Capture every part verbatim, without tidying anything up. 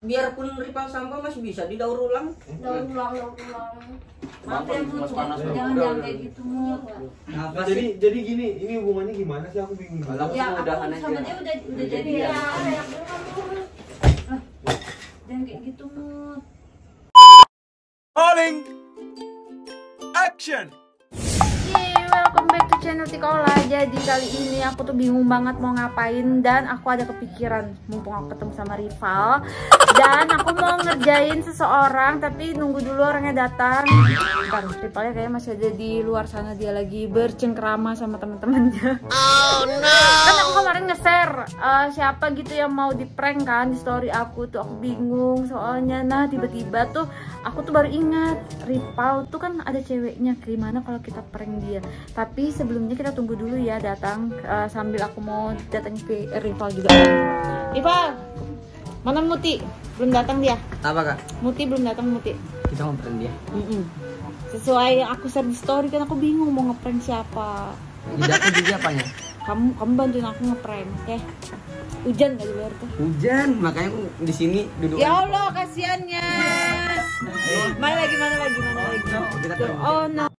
biarpun rival sampah masih bisa didaur ulang. Daur ulang, daur ulang. Maaf ya Mut, jangan jangan kayak gitu Mut. Nah, jadi jadi gini, ini hubungannya gimana sih, aku bingung. Kalau Ya aku aku udahan sama aja. dia udah udah jadi Ya, ya. yang kamu. Jangan kayak gitu Mut. Rolling action. Yeay, welcome back to channel Tikola. Jadi kali ini aku tuh bingung banget mau ngapain dan aku ada kepikiran mumpung aku ketemu sama rival dan aku mau ngerjain seseorang tapi nunggu dulu orangnya datang. Bentar, rivalnya kayaknya masih ada di luar sana, dia lagi bercengkrama sama teman-temannya. Oh no. Kan aku kemarin nge-share uh, siapa gitu yang mau di prank kan di story aku tuh, aku bingung soalnya. Nah tiba-tiba tuh aku tuh baru ingat rival tuh kan ada ceweknya, gimana kalau kita prank dia. Tapi sebelumnya kita tunggu dulu ya datang, uh, sambil aku mau datang ke rival juga. Rival, mana Muti? Belum datang dia. Apa kak? Muti belum datang Muti. Kita ngobrol dia. Mm-mm. Sesuai yang aku share di story kan aku bingung mau ngeprank siapa. Jadi aku jadi apanya? Kamu kamu bantuin aku ngeprank, oke? Okay? Hujan kali luar tuh. Hujan, makanya aku di sini duduk. Ya Allah kasihannya. Mana lagi mana lagi mana lagi? Kita Tuh, prank. oh no.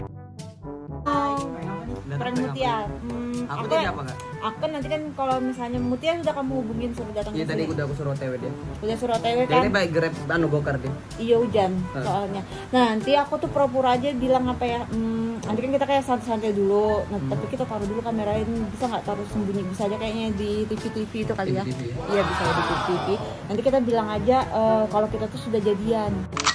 Datang Prank Mutia. Hmm, Aku aku, jadi apa kak? aku kan nanti kan kalau misalnya Mutia sudah kamu hubungin suruh datang Iya ke tadi sini. udah aku suruh O T W dia. Udah suruh O T W Dia kan? ini baik grab anu gokar dia. Iya hujan Hmm. soalnya. Nah nanti aku tuh pura-pura aja bilang apa ya? Hmm, nanti kan kita kayak santai-santai dulu. Nah, Hmm. tapi kita taruh dulu kamerain, bisa nggak taruh sembunyi, bisa aja kayaknya di T V T V itu kali ya? T V T V. Iya bisa di T V T V. Nanti kita bilang aja eh, kalau kita tuh sudah jadian.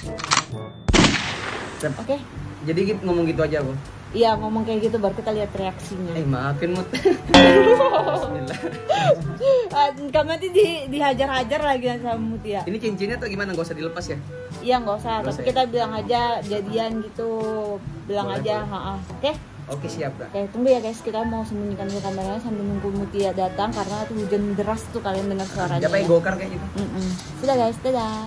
Sep. Oke? Jadi gitu, ngomong gitu aja aku. Iya ngomong kayak gitu baru kita lihat reaksinya. Eh maafin Mut. Bismillah. Ah, kamu nanti di, dihajar-hajar lagi sama Mutia. Ini cincinnya tuh gimana? Gak usah dilepas ya? Iya nggak usah, Nggak tapi usah ya? kita bilang aja jadian gitu, bilang Boleh, aja, boleh. ha-ha. Oke? Oke siap kak. Oke, tunggu ya guys, kita mau sembunyikan dulu kameranya sambil nunggu Mutia datang karena tuh hujan deras tuh kalian dengar suaranya. Siapa yang ya. gokar kayak gitu? Mm-mm. Sudah guys, dadah.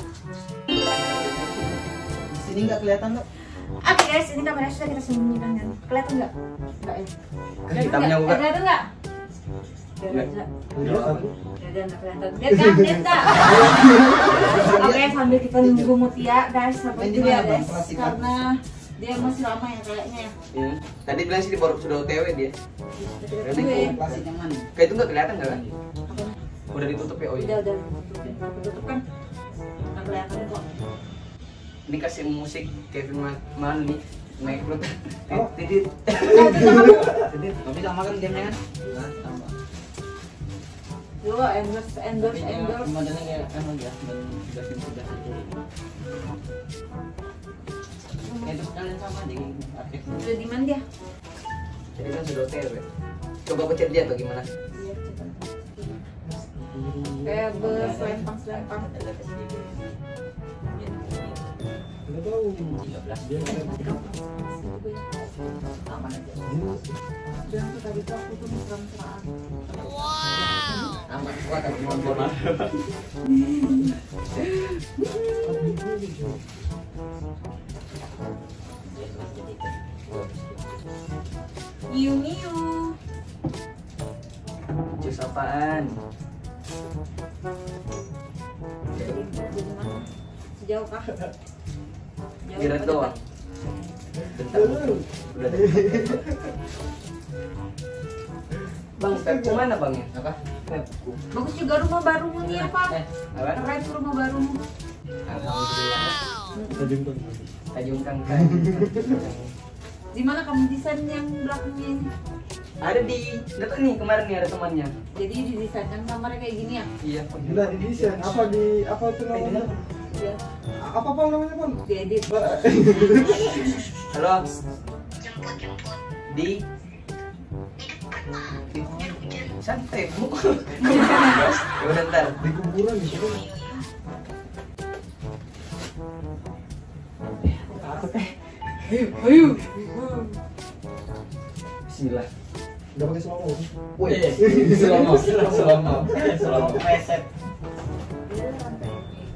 Di sini nggak kelihatan tuh. Oke guys, ini kameranya sudah kita sembunyikan kan. Kelihatan nggak? Nggak ya? Kelihatan Hitamnya nggak? bukan? Kelihatan nggak? Nggak. Kelihatan. Kelihatan nggak kelihatan? Lihat kan? Lihat nggak? Oke, sambil kita nunggu Mutia guys, sampai Main di dulu ya mana, Bang? guys, Plastik, karena dia masih lama ya kayaknya ya. Iya. Tadi bilang sih baru sudah O T W dia. Kita Ini tunggu ya. Plastik yang mana? Kayak itu nggak kelihatan nggak kan? Udah ditutup ya? Oh Udah iya. udah tutupin, tutup kan? Nggak kelihatan kok. Ini kasih musik Kevin Ma- Mani naik lu. Oh. Tidit. Jadi tapi sama kan gamenya kan? Nah, sama. Dulu endorse endorse endorse. Modelnya kayak anu ya, dan sudah sudah itu kalian sama di aktif. Udah di mana dia? Jadi kan sudah O T W. Coba pencet dia bagaimana? Iya, coba. Kayak berselempang-selempang. Enggak tahu. tiga belas dia. Aman aja. Jangan tuh tadi tuh aku tuh mesra-mesraan. Aman kuat aku mau bola. Iu iu. Jus apaan? Jadi jadi mana? Sejauh kah? Jauh Gerak apa doang. dekat? Bentar. Udah. Bang, stepku mana bang ya? Apa? Stepku. Bagus juga rumah barumu nih apa? Eh, apa? Keren tuh rumah barumu. Alhamdulillah. Tajam kan. Tajung kangkang. Di mana kamu desain yang belakangnya ini? Ada di, datang nih kemarin nih ada temannya. Jadi didesainkan kamarnya kayak gini ya? Iya. Enggak di desain, apa di apa tuh namanya? Iya. Apa Bang namanya Bang? Diedit. Halo. Di. Di. Santai bu. Ya udah ntar. Di kuburan di situ. Takut eh. Ayo, ayo. Bismillah. Udah pakai slow mo. Woi. Selama. Selama. Selama. Reset. Iya, rantai.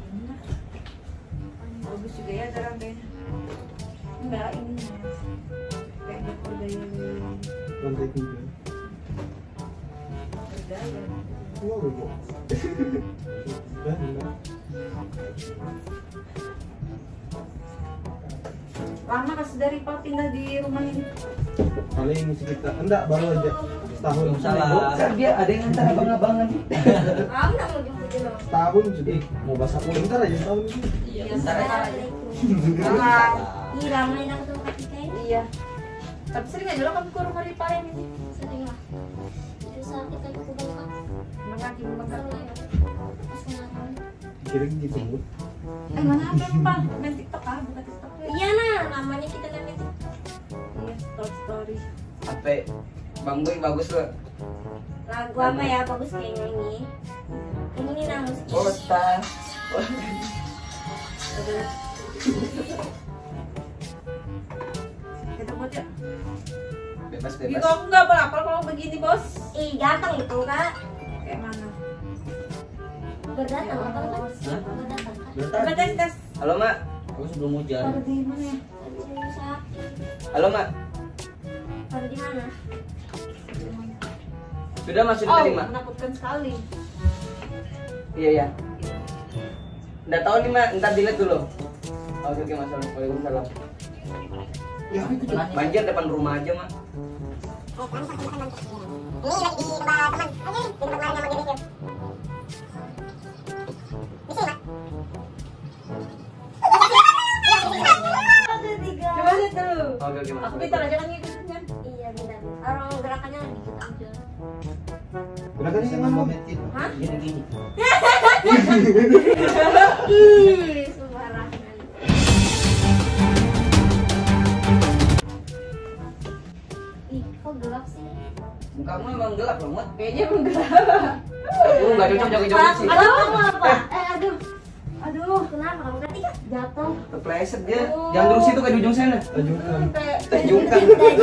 Bagus juga ya ada rantainya. Enggak, ini mas. Kayak bergaya Lantai tiga. bergaya gaya. Wow, bego. Lama kasih dari Pak pindah di rumah ini. Paling sekitar enggak baru aja setahun. Salah. Dia ada yang antar abang-abangan. Kamu nggak mau jemput lo? Setahun sudah. Mau bahasa aku bentar aja setahun ini. Iya, bentar aja. Bang. Ih, ramai nak ketemu Kak Tika ini. Iya. Tapi sering aja lo kamu ke rumah Ripa ini. Sering lah. Terus sakit kaki aku bengkak. Makasih bengkak. Pas kemarin. Kira gitu. Eh mana apa Pak? Main TikTok ah, bukan TikTok ya. Iya nah, namanya kita namanya itu. Iya, story story. Apa? Bang Boy bagus loh. Lagu apa ya bagus kayak nyanyi. Ini nih nama musik. Kota. Ada. Kita buat ya. Bebas Gitu bebas. aku nggak berapal kalau begini bos. Ih, gampang itu kak. Kayak mana? Berdatang apa kan? Hah? Berdatang kan? Coba tes tes. Halo Mak. Aku sebelum hujan. Taruh di mana ya? Aduh, sakit. Halo Mak. Taruh di mana? Sudah Mas sudah Oh, tadi Mak. menakutkan sekali. Iya ya. Nggak tahu nih Mak, ntar dilihat dulu. Oke oke Mas. Waalaikumsalam. Ya, aku ikut. Banjir depan rumah aja Mak. Ada tiga. Coba lihat dulu. Oke oke Mas. Aku pintar aja kan ngikutin kan? Iya benar. Orang gerakannya dikit aja. Gerakannya yang mana? Hah? Gini gini. Ih, sembarangan. Ih, kok gelap sih? Kamu emang gelap loh Mat. Kayaknya emang gelap. Aku nggak cocok joget-joget sih. Aduh, kamu apa? Eh aduh. Aduh. Kenapa kamu tadi kan jatuh? Terpleset dia. Jangan terus itu kayak di ujung sana. Ajukan. Tajungkan.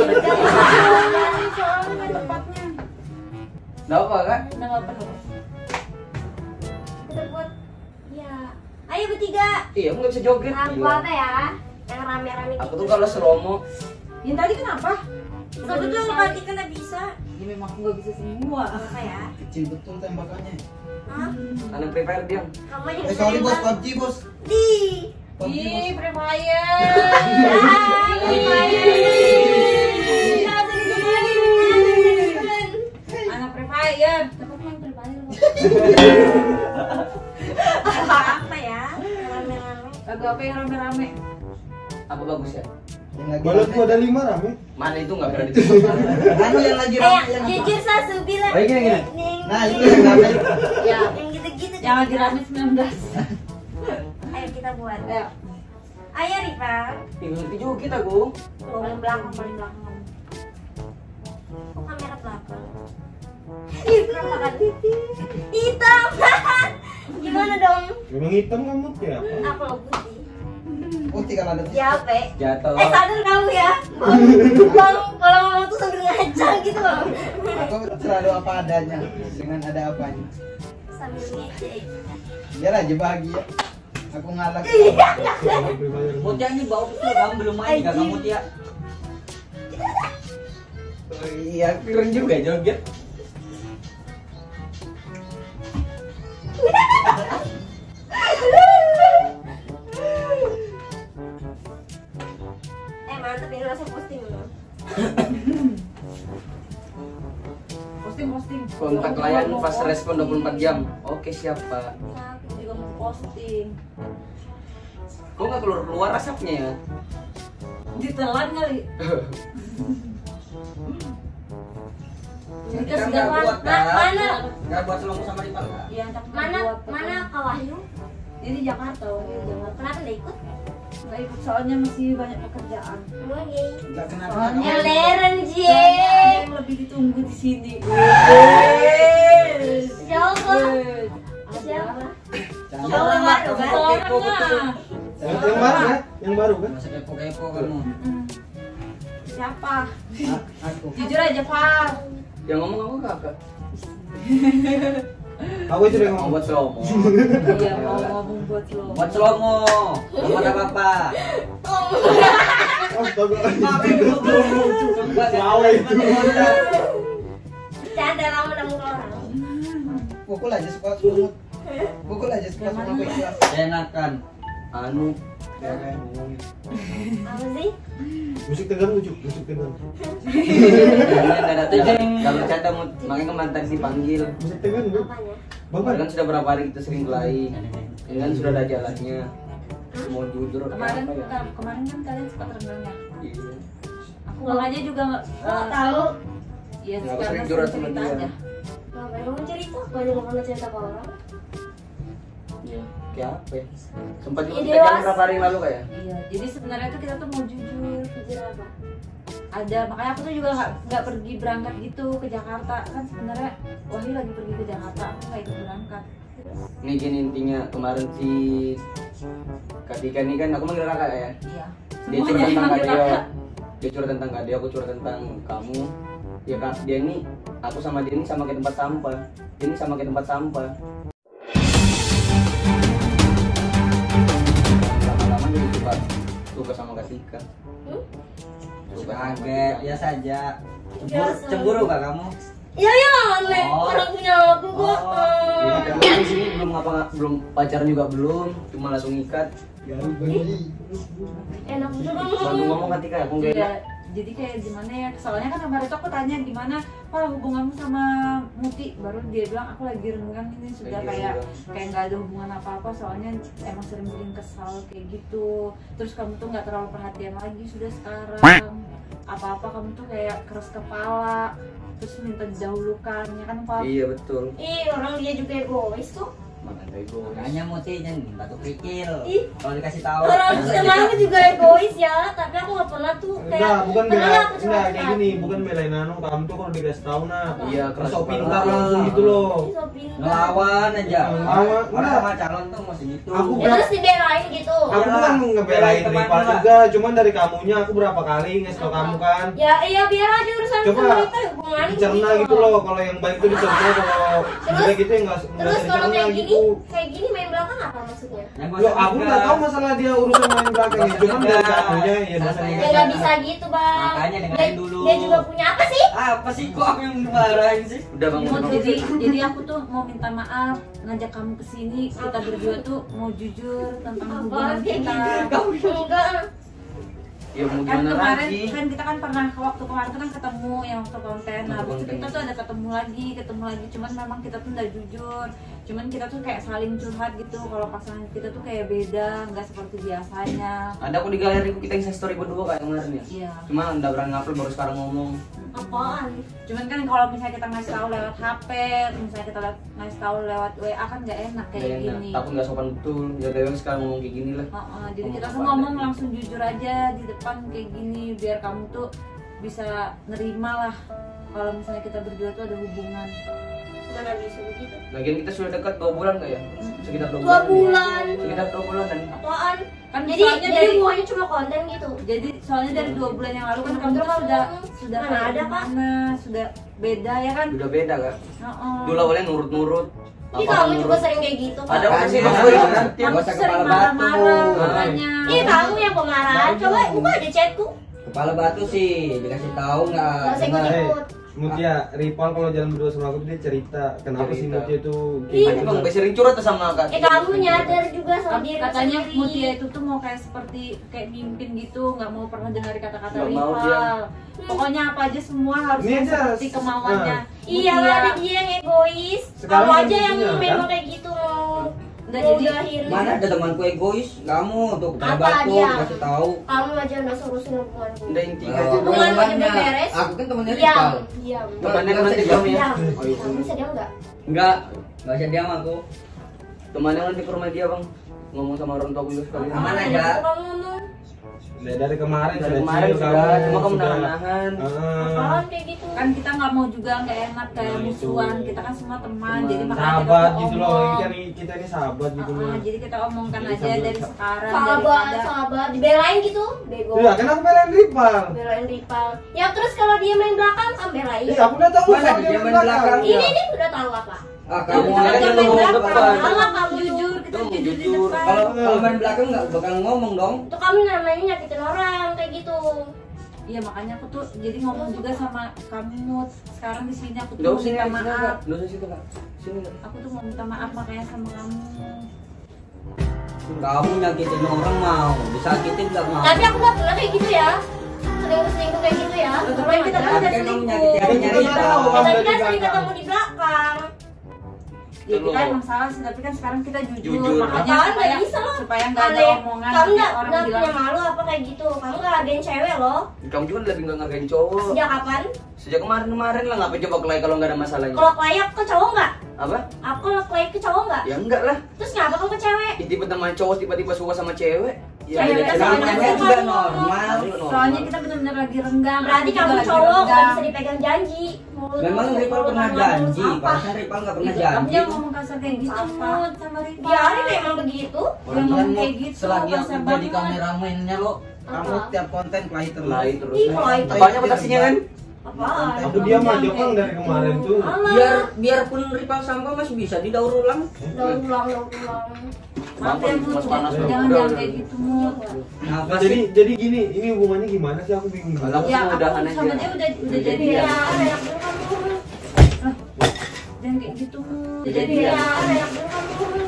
Soalnya tempatnya. Nggak apa Kak? Udah nggak perlu. Kita buat ya. Ayo bertiga. Iya, aku nggak bisa joget. Lagu Gila. apa ya? Yang rame-rame Aku gitu. tuh kalau slomo. Yang tadi kenapa? Tapi tuh berarti kan nggak bisa. Ini memang aku nggak bisa semua. Apa ya? Kecil betul tembakannya. Hah? Anak Free Fire diam. Kamu yang Eh sorry bos, tembak. P U B G bos. Di. P U B G bos. Ih, Free Fire. Anak Free Fire. Dapat main Free Fire. Apa ya? Rame-rame. Lagu apa yang rame-rame? Apa bagus ya? Yang lagi Balon rame. gua ada lima rame. Mana itu nggak pernah disebut. Anu yang lagi Eh, rame yang apa? jujur Sasu bilang. Oh, gini, gini. Ning, Nah, ning, itu yang rame. Ya. yang gitu-gitu. Yang lagi rame sembilan belas. Ayo kita buat. Ayo. Ayo Rifa. Ih, ngerti joget aku. Paling belakang, paling belakang. Kok kamera belakang? Ih, kenapa kan? Hitam. Gimana dong? Memang hitam kamu ya apa? Aku lo putih. Putih kalau ada. Ya apa? Jatuh. Eh sadar kamu ya. Bang, kalau ngomong tuh sambil ngaca gitu loh. Aku selalu apa adanya dengan ada apanya. Sambil ngecek. Biar aja bahagia. Aku ngalah. Free Fire. Mutia ini bau betul, kamu belum main gak kamu Mutia? Oh, iya, keren juga joget. Eh mantap ini langsung posting loh. Posting, posting. Kontak klien fast respon dua puluh empat jam. Oke, siapa? Aku juga mau posting. Kok nggak keluar keluar asapnya ya? Ditelan kali. Kita Dikasih nggak gawan. buat Ma- kan? mana? Nggak buat selama sama di Palka. Iya, tak Mana buat. mana Kak Wahyu? Ini di Jakarta, ini di Jakarta. Kenapa nggak ikut? Nggak ikut soalnya masih banyak pekerjaan. Mau gay. Nggak kenapa. Soalnya- Yang leren Soalnya Cie. ada yang lebih ditunggu di sini. Siapa? Wes. Siapa? Jangan Tahu orang nggak? kamu Tahu kepo betul. Yang, yang baru ya? Yang baru kan? Masa kepo-kepo kamu. Mm. Siapa? Ah, Aku. Jujur aja, Far. Yang ngomong aku kakak. Aku itu yang Mau ngomong. buat slomo. Iya, mau ngomong buat lo. Buat slomo. Kamu ada apa? Astaga. Sumpah Salah itu. bercanda kamu nemu orang. Pukul aja suka sungut. Pukul aja suka sungut ikhlas. Enakan anu ya kan ngomongin. Apa sih? Musik tegang lucu, musik tegang. Enggak ada enggak bercanda Mut. Makanya mantan dipanggil. Musik tegang bu. Apanya? Bapak Kan sudah berapa hari kita sering kelahi. Ini kan sudah ada jalannya. Mau jujur Kemarin apa ya? ka- kemarin kan kalian sempat renangnya. Iya. Aku makanya juga nggak Oh, tahu. Iya, Nggak karena sering curhat sering sama cerita dia. aja. Ngapain kamu cerita? Kalau nggak pernah cerita ke orang. Iya. Kayak apa ya? Sempat juga Iya, kita jalan dewas. berapa hari yang lalu kayak? Iya, jadi sebenarnya tuh kita tuh mau jujur. Jujur apa? Ada, makanya aku tuh juga nggak nggak pergi berangkat gitu ke Jakarta. Kan sebenarnya Wahyu lagi pergi ke Jakarta, aku nggak ikut berangkat. Ini gini intinya kemarin si Katika ini kan aku manggil kakak ya. Iya. Dia Semuanya curhat tentang manggil Kak Dio. kakak. Dia curhat tentang Kak Dio, aku curhat tentang kamu. Ya kak, dia ini aku sama dia ini sama kayak tempat sampah. Dia ini sama kayak tempat sampah. Lama-lama jadi suka suka sama Katika. Hmm? Suka sama Kaget, dia. biasa aja. Cemburu, Biasa. cemburu gak kamu? Ya ya, aneh. Oh. Orang punya aku kok. Iya, Hmm. kita di sini belum ngapa belum pacaran juga belum, cuma langsung ikat. Enak juga Lalu kamu. ngomong Katika, aku nggak Iya, enak. jadi kayak gimana ya? Soalnya kan kemarin tuh aku tanya gimana, Pak hubunganmu sama Muti, baru dia bilang aku lagi renggang ini sudah Lagi kayak renggang. kayak nggak ada hubungan apa-apa, soalnya emang sering bikin kesal kayak gitu. Terus kamu tuh nggak terlalu perhatian lagi sudah sekarang. Apa-apa kamu tuh kayak keras kepala, terus minta didahulukan, ya kan Pak? Iya betul. Ih, orang dia juga egois kok. Makanya ego. Makanya Muti jangan batu kerikil. Ih. Kalau dikasih tahu. Orang sama aku juga egois ya, tapi aku nggak pernah tuh kayak. Enggak, bukan pernah bela, aku enggak curhat. kayak gini, bukan belain anu, kamu tuh kalau dikasih tahu nah. Iya, keras Sok kepala. pintar langsung gitu loh. Ih, so pintar. Ngelawan aja. Ngelawan, Orang enggak. sama calon tuh masih gitu. Aku Ya, terus dibelain gitu. Aku bukan ngebelain Teman Rival lah. juga, cuman dari kamunya aku berapa kali ngasih tau kamu kan. Ya iya biar aja urusan Coba sama kita hubungan dicerna gitu loh, kalau yang baik tuh dicerna, kalau jelek gitu ya nggak nggak Terus usah kalau dicerna kayak gini, gitu. kayak gini main belakang apa maksudnya? Yang Loh, aku nggak tahu masalah dia urusan main belakang ya, cuman dari kamunya ya dosen Ya nggak bisa gitu bang. Makanya dengerin Dia- dulu. Dia juga punya apa sih? Apa sih kok aku yang dimarahin sih? Udah bang, Mut, udah bang. jadi jadi aku tuh mau minta maaf ngajak kamu ke sini, kita berdua tuh mau jujur tentang hubungan Apa kayak kita. gitu? Enggak. Ya mau Kan gimana kemarin lagi? kan kita kan pernah waktu kemarin tuh kan ketemu yang waktu konten, nah Waktu habis itu konten. kita tuh ada ketemu lagi, ketemu lagi, cuman memang kita tuh nggak jujur, cuman kita tuh kayak saling curhat gitu, kalau pasangan kita tuh kayak beda, nggak seperti biasanya. Ada aku di galeri kita yang story berdua kayak kemarin ya. Iya. Cuma nggak berani ngupload baru sekarang ngomong. Apaan? Cuman kan kalau misalnya kita ngasih tahu lewat H P, misalnya kita le- ngasih tahu lewat W A kan nggak enak kayak Gak enak. gini. Takut nggak sopan betul. Ya dari sekarang ngomong kayak gini lah. Heeh, jadi Ngomong kita tuh apa ngomong adanya. langsung jujur aja di depan kayak gini biar kamu tuh bisa nerima lah kalau misalnya kita berdua tuh ada hubungan. Mana bisa begitu? Lagian kita sudah dekat dua bulan nggak ya? Sekitar dua Dua bulan. bulan. Sekitar dua bulan kan. Apaan? Kan Jadi soalnya jadi dari hubungannya cuma konten gitu. jadi soalnya dari dua bulan yang lalu kan kamu Betul, tuh Bang. sudah sudah Mana kayak ada, Kak? gimana, sudah beda ya kan? Udah beda kan? Heeh. Dulu awalnya nurut-nurut. Ih Apa kamu juga nurut. sering kayak gitu. Ada Kak. apa sih? Kan, Kamu kan, yang kan. ngerti. Kamu Gak usah sering kepala batu. marah-marah Nah. makanya. Ih kamu yang pemarahan. Coba buka aja chatku. Kepala batu sih dikasih tahu nggak? Gak usah dengar. ikut-ikut. Mutia, Rival kalau jalan berdua sama aku dia cerita kenapa sih Cerita. Mutia itu Ih, Tadi bang, sering curhat tuh sama kak. Eh kamu nyadar juga sama diri Katanya sendiri. Mutia itu tuh mau kayak seperti kayak mimpin gitu, nggak mau pernah dengar kata-kata Nggak mau dia. rival. Pokoknya apa aja semua harus Ini aja, seperti kemauannya. Iya Mutia. ada dia yang egois. Sekarang Kamu kan aja yang buktinya, memang kan? kayak gitu mau Nggak, jadi ngeudahin. Mana ada temanku egois? Kamu tuh kepala Apa batu dia? kasih tahu. Kamu aja udah urusin hubunganku. Udah intinya Oh, aja. Hubungan aja temannya. belum beres. Aku kan temannya Diam, Rival. diam. Temannya kan nanti kamu ya. Diam. Oh, iya. Kamu bisa diam nggak? Enggak. Gak usah diam aku. Temannya nanti ke rumah dia bang. Ngomong sama orang tua gue sekali. Aman Apa aja. yang kamu ngomong? dari, dari kemarin Dari sudah kemarin chill sudah, cuma kamu sudah. nahan-nahan. Ah, Apaan kayak gitu? kan kita nggak mau juga nggak enak kayak Nah, itu. musuhan, kita kan semua teman, Teman. jadi makanya sahabat kita tuh gitu loh, omong. ini kan kita ini sahabat gitu Uh-uh, loh. jadi kita omongkan Jadi aja sambil- dari sekarang Sahabat, daripada sahabat, dibelain gitu, bego. Iya, kenapa belain Rival? Belain rival. Ya terus kalau dia main belakang, kamu belain. Iya, aku udah tahu Mana sama dia dia main belakang? Ini nih udah tahu apa? Ah, Kamu kamu aja aja yang main ngomong belakang. depan. Malah kamu jujur, kita Tuh, jujur di jujur. depan. Kalau kalau main belakang nggak bakal ngomong dong. Itu kamu namanya nyakitin orang kayak gitu. Iya makanya aku tuh jadi ngomong juga sama kamu sekarang di sini aku tuh Nggak mau usah minta sini, maaf. Kak. Nggak usah situ, Kak. Sini, Kak. Aku tuh mau minta maaf makanya sama kamu. Kamu nyakitin orang mau, disakitin nggak mau. Tapi aku nggak pernah kayak gitu ya. Selingkuh-selingkuh kayak gitu ya. Tapi kita kan Aja. udah Kan kamu selingkuh. nyakitin Kita nyari tahu, tahu. Bang, Tapi dari kan sering belakang. ketemu di belakang. Ya kita emang salah sih, tapi kan sekarang kita jujur, Jujur. makanya Apaan, supaya, nggak bisa loh. supaya nggak ada Kalian- omongan Kamu nanti nggak orang nggak bilang punya malu apa kayak gitu? Kamu nggak hargain cewek loh. Kamu juga lebih nggak ngargain cowok. Sejak kapan? Sejak kemarin-kemarin lah, ngapain coba kelai kalau nggak ada masalahnya? Kalau layak ke cowok nggak? Apa? Aku layak ke cowok nggak? Ya enggak lah. Terus kenapa kamu ke cewek? Tiba-tiba sama cowok tiba-tiba suka sama cewek. Ya, Cewek beda sama cerita. cewek Namanya juga normal. soalnya kita benar-benar lagi renggang. Berarti aku juga kamu lagi cowok nggak renggang. bisa dipegang janji. Mulut Memang kamu Ripal pernah ngomong janji, apa? bahkan Ripal nggak pernah Itu, kamu janji. jangan ngomong kasar kayak gitu Apa? Mut, sama Ripal. Biarin emang begitu. Jangan Orang ngomong mau kayak gitu, selagi aku kasar jadi banget. kameramennya lo, kamu Apa? tiap konten kelahi terus. Kelai terus. Ih, kalau itu. Apanya petasinya kan? Apaan? Aku diam aja Bang dari kemarin tuh. Alah. Biar biarpun Ripal sampah masih bisa didaur ulang. Daur ulang, daur ulang. Maaf ya Mut, Mas panas jangan dong. jangan Udah, jangan udah. kayak gitu Mut. Nah, Nah, jadi jadi gini, ini hubungannya gimana sih aku bingung. Kalau aku Ya sih aku udahan sama aja. dia udah udah Udah jadi jadian. ya. enak dulu kamu. Jangan kayak gitu Mut. Udah Jadi jadian. ya. enak dulu kamu.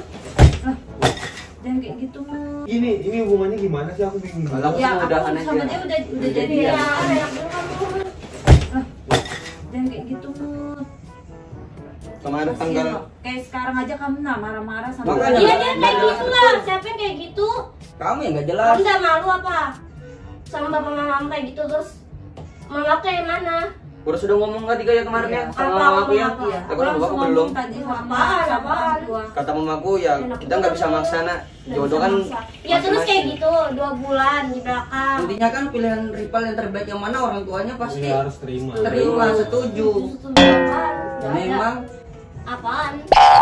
Jangan kayak gitu Mut. Ini ini hubungannya gimana sih aku bingung. Kalau aku Ya sih aku udahan sama aja. dia udah udah Udah jadi jadian. ya. enak dulu kamu. Jangan kayak gitu Mut. Kemarin Kasian tanggal loh. Kayak sekarang aja kamu nah marah-marah sama Makanya. Iya dia kayak gitu lah. Siapa yang kayak gitu? Kamu yang nggak Kamu jelas. nggak malu apa? Sama bapak mama kayak gitu terus mama kayak mana? Udah sudah ngomong tadi kayak kemarin ya sama Apa, mama aku ya. apa, apa? Aku Aku sama langsung aku belum. ngomong tadi sama Apaan, sama apaan? orang tua. Kata mamaku ya kita nggak bisa maksana. Nggak Jodoh bisa kan. maksa. Ya terus kayak gitu dua bulan di belakang. Intinya kan pilihan Ripal yang terbaik yang mana orang tuanya pasti Ini harus terima. terima, setuju. Itu apaan? Nggak ada. Memang Apaan?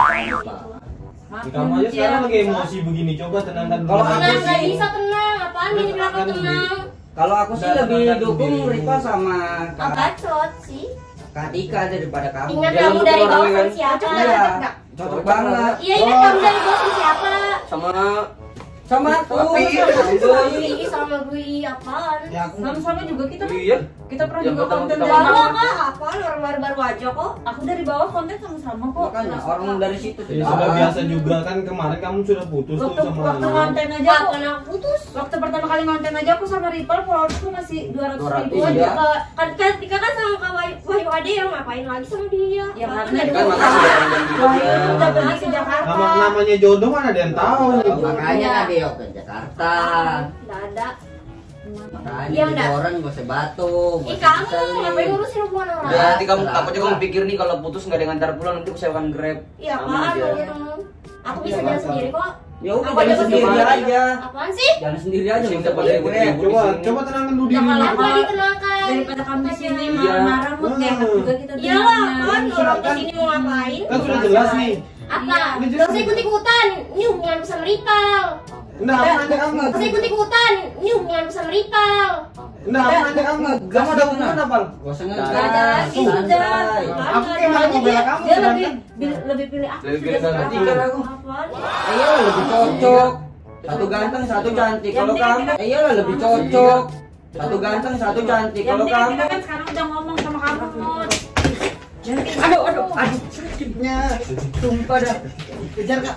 Maaf Kamu ya, aja Mut, sekarang ya. lagi emosi begini, coba tenangkan dulu. Kalau aku Tenang nggak sih- bisa tenang. Apaan di belakang tenang? kalau aku sih Udah, lebih tenangkan dukung diri. Ripal sama Kak Bacot sih. Kak Tika daripada kamu. Ingat Dia kamu lembut dari orangnya bawah kan? sama siapa? Iya, cocok banget. Iya ingat kamu dari bawah sama siapa? Sama Sama aku. Tapi iya, Sama Ih sama gue apaan? Ya aku Sama-sama juga kita kan. iya. Kita pernah Yang juga pertama konten kita dari Baru bawah. kak, apaan orang baru-baru aja kok. Aku dari bawah konten sama-sama kok. Makanya orang dari situ Ya sudah biasa juga kan kemarin kamu sudah putus tuh Waktu sama waktu Anu. konten aja aku, Kapan aku putus? waktu pertama kali konten aja aku sama Ripal followersku masih dua ratus ribu dua ratus, aja. iya. Kan kan Tika kan sama Kak Wahyu Wahyu Ade yang ngapain lagi sama dia? Ya, Apaan? karena Ada Kan hubungan. makasih ya yang Wah, juga. udah pergi ke Jakarta. Nama namanya jodoh kan ada yang tahu. Makanya Iya. dia ke Jakarta. Nggak ada. Makanya Iya, jadi udah. orang gak usah batu. Ih kamu ngapain ngurusin hubungan orang? Ya, nanti kamu Terlalu. takut juga kamu pikir nih kalau putus nggak ada yang ngantar pulang nanti aku sewakan Grab. Iya Sama apaan aja. kamu? Aku bisa jalan sendiri kok. Ya udah Aku jalan aja sendiri sendiri. aja. Apaan sih? Jalan sendiri aja. Sini nggak dapat usah ribut-ribut. Grab. Coba di sini. coba tenangkan dulu Ya, diri. kalau Aku ditenangkan. Daripada kamu di sini Iya. marah-marah Mut, gak enak juga kita Iya lah, dengarnya. kan orang kesini mau ngapain? Kan sudah jelas nih. Apa? Ini Gak jelas usah nih. ikut-ikutan. Ini hubungan sama Ripal. Enggak, aku nanya kamu. Gak usah ikut-ikutan. Ini hubungan sama Ripal. Enggak, aku nanya kamu. Kamu ada hubungan apa? Gak usah Gak ngegas. ada lagi, udah. Santai. Aku kayak malah mau bela kamu. Dia sedangkan- lebih bil- lebih pilih aku Lebih sudah pilih sekarang. Tika lah aku. Apaan? Iya lebih cocok. Satu ganteng, satu cantik. Kalau kamu, iya lebih cocok. Satu ganteng, satu cantik. Yang Kalau penting kamu, kita kan sekarang udah ngomong sama kamu Mut. Jangan kayak aduh, gitu. aduh, aduh, sakitnya. Sumpah dah. kejar kak.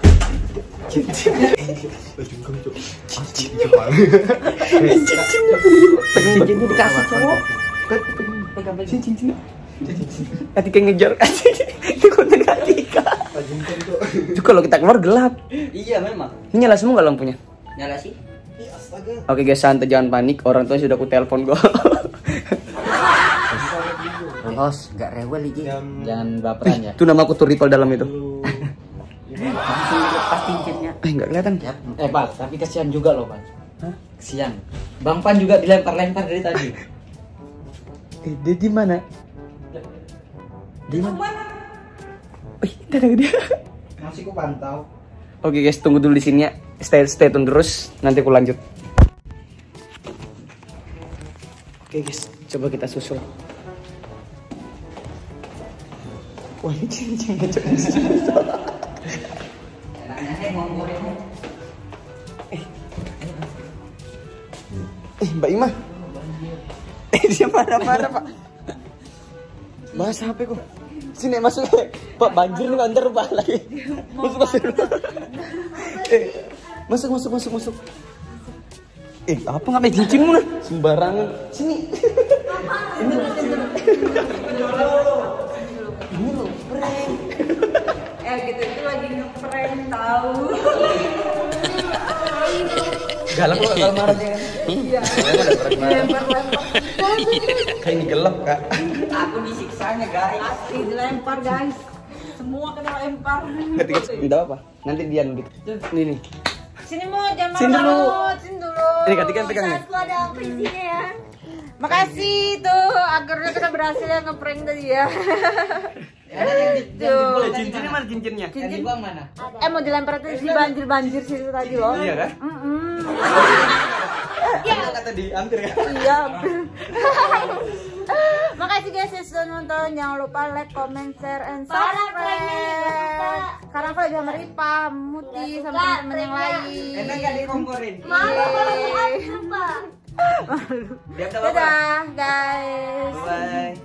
Cincinnya dikasih cowok. Pegang pegang cincinnya. Ketika ngejar kasih itu konten Katika. Itu kalau kita keluar gelap. Iya memang. Ini nyala semua nggak lampunya? Nyala sih. Oke guys, santai jangan panik. Orang tua sudah aku telepon gua. Bos, nggak rewel iki. Jam- Jangan baperan ya. Itu nama aku tuh Ripal dalam itu. Langsung lepas cincinnya. Eh nggak kelihatan. Eh Pak, tapi kasihan juga loh Pak. Hah? Kasihan. Bang Pan juga dilempar-lempar dari tadi. Eh dia di mana? Di mana? Eh, tidak ada dia. Masih ku pantau. Oke guys, tunggu dulu di sini ya. Stay stay tune terus, nanti aku lanjut. Oke guys, coba kita susul. Wah, ini cincin ngecek. Eh, Mbak Ima. Eh, dia marah-marah pak. Bahas H P kok. Sini masuk. Pak banjir nih antar pak lagi. Masuk masuk. Eh, masuk masuk masuk masuk. Eh apa nggak pakai cincinmu lah? Sembarangan. Sini. Ini ini lo prank. Eh gitu itu lagi ngeprank tahu. Galak lo kalau marahnya kan? Iya. Lempar-lempar. Kayak ini gelap kak. Aku disiksanya guys. Pasti dilempar guys. Semua kena lempar. Ketika tidak apa? Nanti dia gitu. Nih nih. Sini mau jangan Sini dulu. marah. Sini dulu. Ini ketika pegang nih. Aku ada apa di sini ya? Makasih tuh akhirnya kita berhasil ya ngeprank tadi ya. Boleh cincinnya mana cincinnya? Yang dibuang mana? Eh mau dilempar tuh si banjir-banjir situ tadi loh. Iya kan? Mm-mm. Iya kata di hampir kan? Iya. Makasih guys yang sudah nonton. Jangan lupa like, comment, share, and Parah pranknya nih, jangan lupa. subscribe. Sekarang aku lagi sama Ripa, Muti, Gak sama suka temen-temen yang pranknya. lain. Enak gak dikomporin? Malu kalau lihat sumpah. Dia udah apa? Dadah guys. Bye.